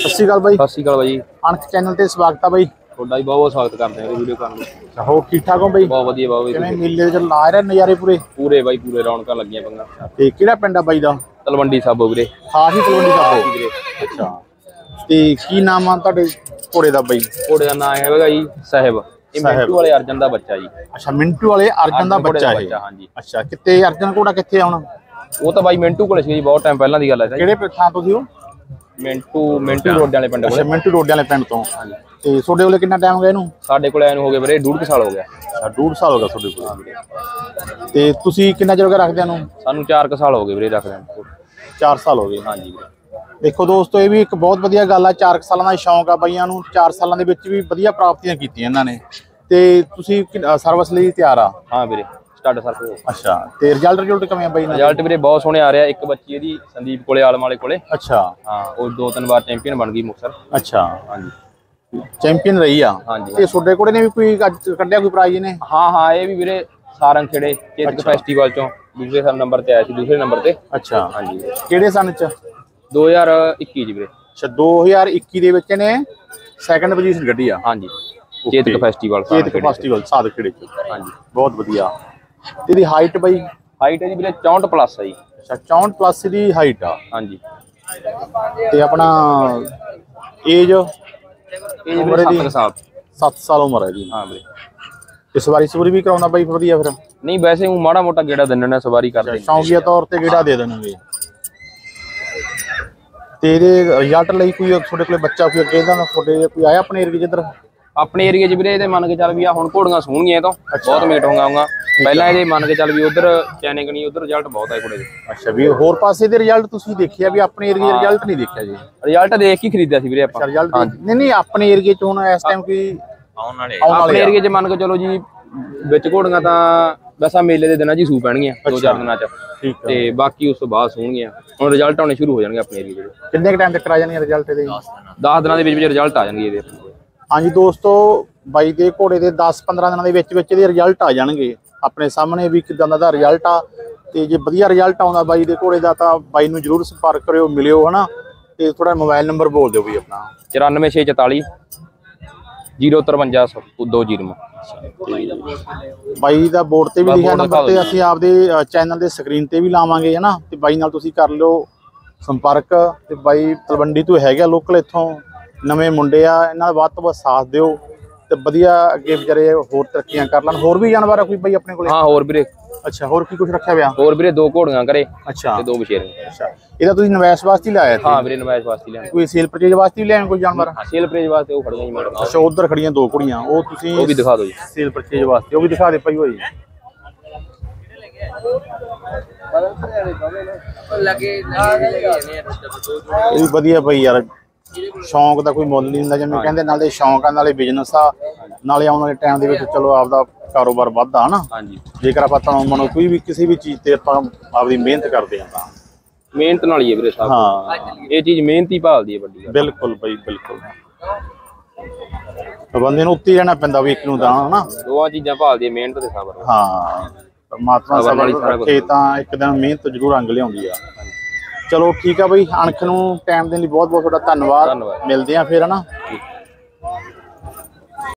सत श्री अकाल बाई। सत श्री अकाल भाई। अणख चैनल ते स्वागत है बाई। ਤੁਹਾਡਾ भी बहुत बहुत स्वागत करते हैं वीडियो करने। हो ठीक ठाक हो बाई? बहुत ਵਧੀਆ ਬਹੁਤ ਕਿਵੇਂ ਮੇਲੇ ਚ ਲਾ ਰਹੇ ਨਜ਼ਾਰੇ ਪੂਰੇ? ਪੂਰੇ ਬਾਈ ਪੂਰੇ ਰੌਣਕਾਂ ਲੱਗੀਆਂ ਪੰਗਾ। ਤੇ ਕਿਹੜਾ ਪਿੰਡ ਆ ਬਾਈ ਦਾ? ਤਲਵੰਡੀ ਸਾਬੋ ਵੀਰੇ। ਖਾਸ ਹੀ ਤਲਵੰਡੀ ਸਾਬੋ ਵੀਰੇ। ਅੱਛਾ ਤੇ ਕੀ ਨਾਮ ਆ ਤੁਹਾਡੇ ਘੋੜੇ ਦਾ ਬਾਈ? ਘੋੜੇ ਦਾ ਨਾਮ ਹੈਗਾ ਜੀ ਸਾਹਿਬ। ਇਹ ਮਿੰਟੂ ਵਾਲੇ ਅਰਜਨ ਦਾ ਬੱਚਾ ਜੀ। ਅੱਛਾ ਮਿੰਟੂ ਵਾਲੇ ਅਰਜਨ ਦਾ ਬੱਚਾ ਹੈ। ਹਾਂਜੀ। ਅੱਛਾ ਕਿੱਥੇ ਅਰਜਨ ਘੋੜਾ ਕਿੱਥੇ ਆ ਹੁਣ? ਉਹ ਤਾਂ ਬਾਈ ਮਿੰਟੂ ਕੋਲੇ ਸੀ ਜੀ ਬਹੁਤ ਟਾਈਮ ਪਹਿਲਾਂ ਦੀ ਗੱਲ ਹੈ। ਕਿਹੜੇ ਥਾਂ ਤੋਂ ਸੀ ਉਹ? ਮਿੰਟੂ ਰੋਡਿਆਂ ਵਾਲੇ ਪਿੰਡ ਕੋਲੇ। ਅੱਛਾ ਮਿੰਟੂ ਰੋਡਿਆਂ ਵਾਲੇ ਪਿੰਡ ਤੋਂ। ਹਾਂਜੀ ਤੇ ਤੁਹਾਡੇ ਕੋਲੇ ਕਿੰਨਾ ਟਾਈਮ ਹੋ ਗਿਆ ਇਹਨੂੰ? ਸਾਡੇ ਕੋਲੇ ਇਹਨੂੰ ਹੋ ਗਏ ਵੀਰੇ 1.5 ਸਾਲ ਹੋ ਗਿਆ। ਅੱਛਾ 1.5 ਸਾਲ ਹੋ ਗਿਆ ਤੁਹਾਡੇ ਕੋਲ। ਤੇ ਤੁਸੀਂ ਕਿੰਨਾ ਚਿਰ ਹੋ ਗਿਆ ਰੱਖਦਿਆਂ ਨੂੰ? ਸਾਨੂੰ 4 ਸਾਲ ਹੋ ਗਏ ਵੀਰੇ ਰੱਖਦਿਆਂ। 4 ਸਾਲ ਹੋ ਗਏ। ਹਾਂਜੀ ਵੀਰੇ। ਦੇਖੋ ਦੋਸਤੋ ਇਹ ਵੀ ਇੱਕ ਬਹੁਤ ਵਧੀਆ ਗੱਲ ਆ। 4 ਸਾਲਾਂ ਦਾ ਸ਼ੌਂਕ ਆ ਬਾਈਆਂ ਨੂੰ। 4 ਸਾਲਾਂ ਦੇ ਵਿੱਚ ਵੀ ਵਧੀਆ ਪ੍ਰਾਪਤੀਆਂ ਕੀਤੀਆਂ ਇਹਨਾਂ ਨੇ। ਤੇ ਤੁਸੀਂ ਸਰਵਿਸ ਲਈ ਤਿਆਰ ਆ? ਹਾਂ ਵੀਰੇ ਸਟਾਰਟ ਸਰਵਿਸ। ਅੱਛਾ ਤੇ ਰਿਜ਼ਲਟ ਕਿਵੇਂ ਆ ਬਾਈ? ਰਿਜ਼ਲਟ ਵੀਰੇ ਬਹੁਤ ਸੋਹਣੇ ਆ ਰਿਹਾ। ਇੱਕ ਬੱਚੀ ਇਹਦੀ ਸੰਦੀਪ ਕੋਲੇ ਆਲਮ ਵਾਲੇ ਕੋਲੇ। ਅੱਛਾ ਹਾਂ ਉਹ 2-3 ਵਾਰ ਚੈਂਪੀਅਨ ਬਣ ਗਈ ਮੁਕਤਸਰ। ਅੱਛਾ ਹਾਂਜੀ ਚੈਂਪੀਅਨ ਰਹੀ ਆ। ਹਾਂਜੀ ਤੇ ਤੁਹਾਡੇ ਕੋਲੇ ਨੇ ਵੀ ਕੋਈ ਕੱਢਿਆ ਕੋਈ ਪ੍ਰਾਈਜ਼ ਨੇ? ਹਾਂ ਇਹ ਵੀ ਵੀਰੇ ਸਾਰੰਗ ਖੇੜੇ ਚੇਤਕ ਫੈਸਟੀਵਲ ਚੋਂ ਦੂਸਰੇ ਨੰਬਰ ਤੇ ਆਇਆ ਸੀ। ਦੂਸਰੇ ਨੰਬਰ ਤੇ। ਅੱਛਾ ਹਾਂਜੀ ਕਿਹੜੇ ਸਨ ਚ? 2021 ਜੀ ਵੀਰੇ। ਅੱਛਾ 2021 ਦੇ ਵਿੱਚ ਨੇ ਸੈਕੰਡ ਪੋਜੀਸ਼ਨ ਕੱਢੀ ਆ। ਹਾਂਜੀ ਚੇਤਕ ਫੈਸਟੀਵਲ ਸਾਧ ਖੇੜੇ ਚ। ਹਾਂਜੀ ਬਹੁਤ ਵਧੀਆ। ਤੇ ਇਹਦੀ ਹਾਈਟ ਬਾਈ? ਹਾਈਟ ਹੈ ਜੀ ਵੀਰੇ 64 ਪਲੱਸ ਹੈ ਜੀ। ਅੱਛਾ 64 ਪਲੱਸ ਦੀ ਹਾਈਟ ਆ। ਹਾਂਜੀ ਤੇ ਆਪਣਾ ਏਜ? ਇਹ ਵੀਰੇ 7 ਸਾਲ। 7 ਸਾਲ ਉਮਰ ਹੈ ਜੀ। ਹਾਂ ਵੀਰੇ। ਤੇ ਸਵਾਰੀ ਵੀ ਕਰਾਉਂਦਾ ਬਾਈ ਵਧੀਆ ਫਿਰ? ਨਹੀਂ ਵੈਸੇ ਉਹ ਮਾੜਾ ਮੋਟਾ ਗੇੜਾ ਦਿੰਨੇ ਸਵਾਰੀ ਕਰਦੇ। ਸ਼ੌਂਕੀਆ ਤੌਰ ਤੇ ਗੇੜਾ ਦੇ ਦੇਣਗੇ। ਤੇ ਇਹਦੇ ਰਿਜ਼ਲਟ ਲਈ ਕੋਈ ਤੁਹਾਡੇ ਕੋਲੇ ਬੱਚਾ ਕੋਈ ਅੱਗੇ ਦਾ ਤੁਹਾਡੇ ਕੋਈ ਆਇਆ ਆਪਣੇ ਏਰੀਏ ਜਿੱਧਰ? ਆਪਣੇ ਏਰੀਏ 'ਚ ਵੀਰੇ ਇਹਦੇ ਮੰਨ ਕੇ ਚੱਲ ਵੀ ਆ ਹੁਣ ਘੋੜੀਆਂ ਸੋਹਣੀਆਂ ਇਹ ਤੋਂ ਬਹੁਤ ਮੀਟ ਹੋਊਗਾ। ਪਹਿਲਾਂ ਇਹਦੇ ਮੰਨ ਕੇ ਚੱਲ ਵੀ ਉਧਰ ਚੈਨਿੰਗ ਨਹੀਂ ਉਧਰ ਰਿਜ਼ਲਟ ਬਹੁਤ ਹੈ ਘੋੜੇ ਦੇ। ਅੱਛਾ ਵੀ ਹੋਰ ਪਾਸੇ ਦੇ ਰਿਜ਼ਲਟ ਤੁਸੀਂ ਦੇਖਿਆ ਵੀ ਆਪਣੇ ਏਰੀਏ ਦਾ ਰਿਜ਼ਲਟ ਨਹੀਂ ਦੇਖਿਆ ਜੀ? ਰਿਜ਼ਲਟ ਦੇਖ ਕੇ ਖਰੀਦਿਆ ਸੀ ਵੀਰੇ ਆਪਾਂ। ਨਹੀਂ ਆਪਣੇ ਏਰੀਏ 'ਚ ਹੁਣ ਇਸ ਟਾਈਮ ਕੋਈ ਆਉਣ ਵਾਲੇ ਆਪਣੇ ਏਰੀਏ 'ਚ ਮੰਨ ਕੇ ਚਲੋ ਜੀ ਵਿੱਚ ਘੋੜੀਆਂ ਤਾਂ ਵੈਸਾ ਮੇਲੇ ਦੇ ਦਿਨਾਂ 'ਚ ਹੀ ਸੂ ਪੈਣਗੀਆਂ 2-4 ਦਿਨਾਂ 'ਚ। ਤੇ ਬਾਕੀ ਉਸ ਤੋਂ ਬਾਅਦ ਸੋਹਣਗੀਆਂ। ਹੁਣ ਰਿਜ਼ਲਟ ਆਉਣੇ ਸ਼ੁਰੂ ਹੋ ਜਾਣਗੇ ਆਪਣੇ ਏਰੀਏ ਦੇ। ਕਿੰਨੇ ਕ ਟਾਈਮ ਤੱਕ ਆ ਜਾਣਗੇ ਰਿਜ਼ਲਟ ਇਹਦੇ? 10 ਦਿਨਾਂ ਦੇ ਵਿੱਚ ਰਿਜ਼ਲਟ ਆ ਜਾਣਗੇ ਇਹਦੇ। ਹਾਂਜੀ ਦੋਸਤੋ ਬਾਈ ਦੇ ਘੋੜੇ ਦੇ 10-15 ਦਿਨਾਂ ਦੇ ਵਿੱਚ ਇਹਦੇ ਰਿਜ਼ਲਟ ਆ ਜਾਣਗੇ। ਆਪਣੇ ਸਾਹਮਣੇ ਵੀ ਕਿਦਾਂ ਦਾ ਰਿਜ਼ਲਟ ਆ। ਤੇ ਜੇ ਵਧੀਆ ਰਿਜ਼ਲਟ ਆਉਂਦਾ ਬਾਈ ਦੇ ਘੋੜੇ ਦਾ ਤਾਂ ਬਾਈ ਨੂੰ ਜਰੂਰ ਸੰਪਰਕ ਕਰਿਓ, ਮਿਲਿਓ ਹਨਾ। ਤੇ ਥੋੜਾ ਮੋਬਾਈਲ ਨੰਬਰ ਬੋਲ ਦਿਓ ਵੀ ਆਪਣਾ। 94644 05320। ਬਾਈ ਦਾ ਬੋਰਡ ਤੇ ਵੀ ਲਿਖਿਆ ਨੰਬਰ ਤੇ ਅਸੀਂ ਆਪਦੇ ਚੈਨਲ ਦੇ ਸਕਰੀਨ ਤੇ ਵੀ ਲਾਵਾਂਗੇ ਹਨਾ। ਤੇ ਬਾਈ ਨਾਲ ਤੁਸੀਂ ਕਰ ਲਿਓ ਸੰਪਰਕ। ਤੇ ਬਾਈ ਤਲਵੰਡੀ ਤੋਂ ਹੈਗਾ ਲੋਕਲ, ਇੱਥੋਂ ਨਵੇਂ ਮੁੰਡੇ ਆ। ਇਹਨਾਂ ਦਾ ਵੱਧ ਤੋਂ ਵੱਧ ਸਾਥ ਦਿਓ ਤੇ ਵਧੀਆ ਅੱਗੇ ਵਿਚਾਰੇ ਹੋਰ ਤਰੱਕੀਆਂ ਕਰ ਲੈਣ। ਹੋਰ ਵੀ ਜਾਨਵਰ ਆ ਕੋਈ ਬਾਈ ਆਪਣੇ ਕੋਲੇ? ਹਾਂ ਹੋਰ ਵੀਰੇ। ਅੱਛਾ ਹੋਰ ਕੀ ਕੁਝ ਰੱਖਿਆ ਹੋਇਆ? ਹੋਰ ਵੀਰੇ 2 ਘੋੜੀਆਂ ਘਰੇ। ਅੱਛਾ ਤੇ 2 ਬਸ਼ੇਰੇ। ਅੱਛਾ ਇਹਦਾ ਤੁਸੀਂ ਨਵੈਸ਼ ਵਾਸਤੇ ਹੀ ਲਾਇਆ? ਹਾਂ ਵੀਰੇ ਨਵੈਸ਼ ਵਾਸਤੇ ਲਿਆ। ਕੋਈ ਸੇਲ ਪਰਚੇਜ ਵਾਸਤੇ ਵੀ ਲਿਆਏ ਕੋਈ ਜਾਨਵਰ? ਸੇਲ ਪਰਚੇਜ ਵਾਸਤੇ ਉਹ ਖੜੀਆਂ ਜੀ ਮੈਡਮ। ਅੱਛਾ ਉਧਰ ਖੜੀਆਂ 2 ਘੋੜੀਆਂ ਉਹ ਤੁਸੀਂ ਉਹ ਵੀ ਦਿਖਾ ਦਿਓ ਜੀ ਸੇਲ ਪਰਚੇਜ ਵਾਸਤੇ। ਉਹ ਵੀ ਦਿਖਾ ਦੇ ਭਾਈ ਹੋਈ। ਇਹ ਵੀ ਵਧੀਆ ਭਾਈ ਯਾਰ। ਸ਼ੌਂਕ ਦਾ ਕੋਈ ਮੁੱਲ ਨਹੀਂ ਹੁੰਦਾ ਜਿਵੇਂ ਕਹਿੰਦੇ। ਨਾਲੇ ਸ਼ੌਂਕ ਆ ਨਾਲੇ ਬਿਜ਼ਨਸ ਆ ਨਾਲੇ ਆਉਣ ਵਾਲੇ ਟਾਈਮ ਦੇ ਵਿੱਚ ਚਲੋ ਆਪਦਾ ਕਾਰੋਬਾਰ ਵੱਧਦਾ ਹਨਾ। ਹਾਂਜੀ ਜੇਕਰ ਆਪਾਂ ਤਾਂ ਮਨੋਂ ਕੋਈ ਵੀ ਕਿਸੇ ਵੀ ਚੀਜ਼ ਤੇ ਆਪਾਂ ਆਪਦੀ ਮਿਹਨਤ ਕਰਦੇ ਆ ਤਾਂ ਮਿਹਨਤ ਨਾਲ ਹੀ ਹੈ ਵੀਰੇ ਸਭ। ਹਾਂ ਇਹ ਚੀਜ਼ ਮਿਹਨਤੀ ਭਾਲਦੀ ਹੈ ਵੱਡੀ। ਬਿਲਕੁਲ ਬਾਈ ਬਿਲਕੁਲ। ਬੰਦੇ ਨੂੰ ਉੱਤੇ ਰਹਿਣਾ ਪੈਂਦਾ ਵੀ ਇੱਕ ਨੂੰ ਤਾਂ ਹਨਾ। ਦੋਵਾਂ ਚੀਜ਼ਾਂ ਭਾਲਦੀ ਹੈ ਮਿਹਨਤ ਤੇ ਸਬਰ। ਹਾਂ ਪਰਮਾਤਮਾ ਸਬਰ ਰੱਖੇ ਤਾਂ ਇੱਕ ਦਿਨ ਮਿਹਨਤ ਜ਼ਰੂਰ ਰੰਗ ਲਿਆਉਂਦੀ ਆ। ਚਲੋ ਠੀਕ ਆ ਬਾਈ। ਅਣਖ ਨੂੰ ਟਾਈਮ ਦੇਣ ਲਈ ਬਹੁਤ ਬਹੁਤ ਤੁਹਾਡਾ ਧੰਨਵਾਦ। ਮਿਲਦੇ ਆ ਫਿਰ ਹਨਾ।